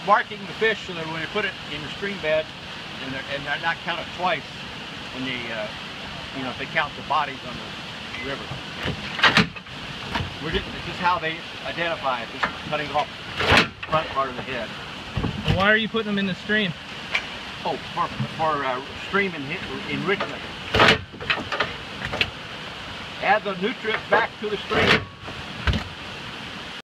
marking the fish so that when they put it in the stream bed, and they're not counted twice when they, you know, if they count the bodies on the river. This is how they identify it, just cutting off the front part of the head. Well, why are you putting them in the stream? Oh, for stream enrichment. Add the nutrients back to the stream.